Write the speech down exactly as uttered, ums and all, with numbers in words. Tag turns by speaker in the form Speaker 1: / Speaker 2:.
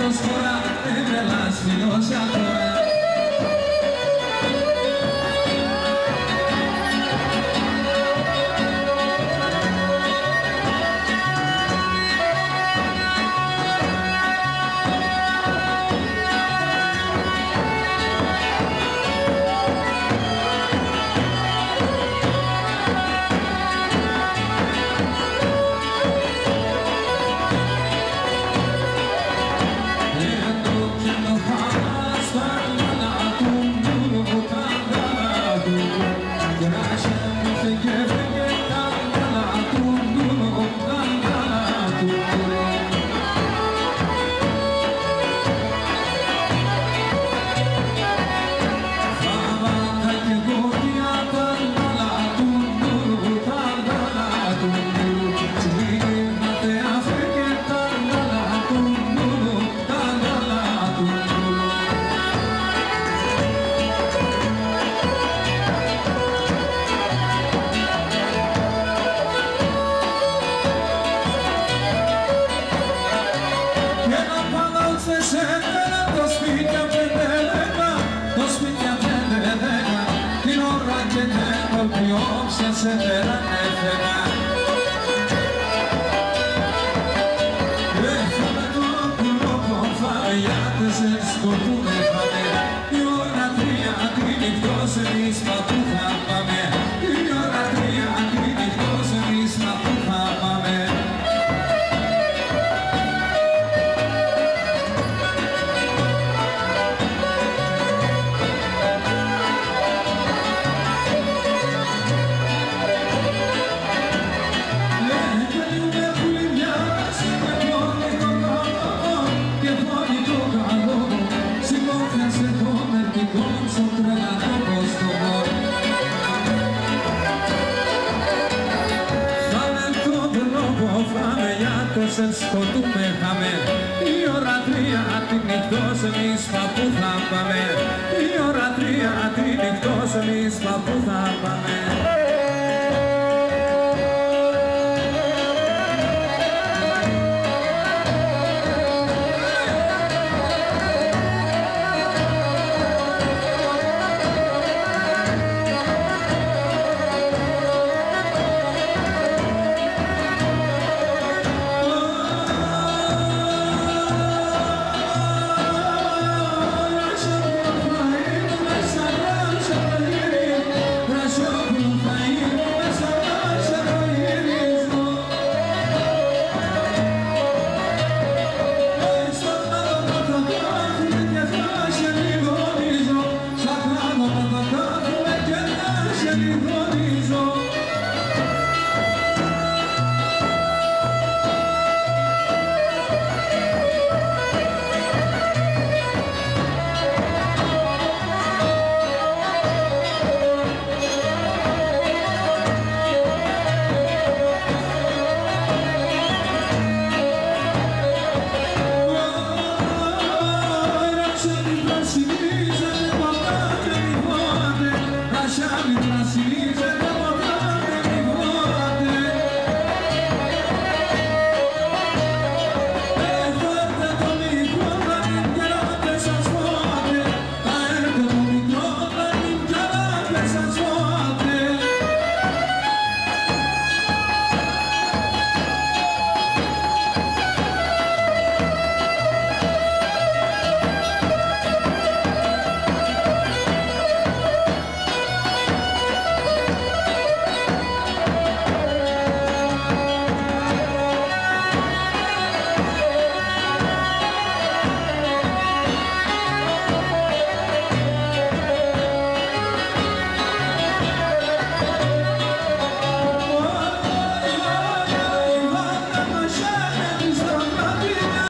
Speaker 1: Αυτός χώρα έβρελας φιλός αγορά. Σε τερανέφερα Έφαμε τον κουλόπο φαγιάτες σκοτούνε φάμε Η ώρα τρία τη νυχτός εμείς μα που θα πάμε Η ώρα τρία τη νυχτός εμείς μα που θα πάμε σε σκοτούμε χαμε Η ώρα τρία τη νυχτός εμείς μα που θα πάμε Η ώρα τρία τη νυχτός εμείς μα που θα πάμε